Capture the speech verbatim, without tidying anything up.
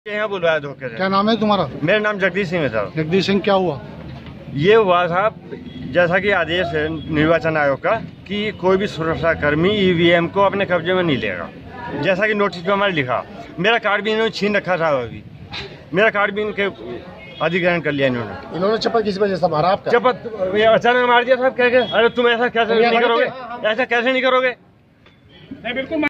यहाँ बुलवाया धोखे से। क्या नाम है तुम्हारा? मेरा नाम जगदीश सिंह है साहब। जगदीश सिंह, क्या हुआ? ये हुआ साहब, जैसा कि आदेश है निर्वाचन आयोग का कि कोई भी सुरक्षा कर्मी ईवीएम को अपने कब्जे में नहीं लेगा, जैसा कि नोटिस पे हमारे लिखा। मेरा कार्ड भी इन्होंने छीन रखा था, अभी मेरा कार्ड भी इनके अधिग्रहण कर लिया इन्होंने। इन्होंने चप्पल किस वजह से मारा आपका? चप्पल ये अचानक मार दिया साहब, कह के अरे तुम ऐसा कैसे नहीं करोगे, ऐसा कैसे नहीं करोगे।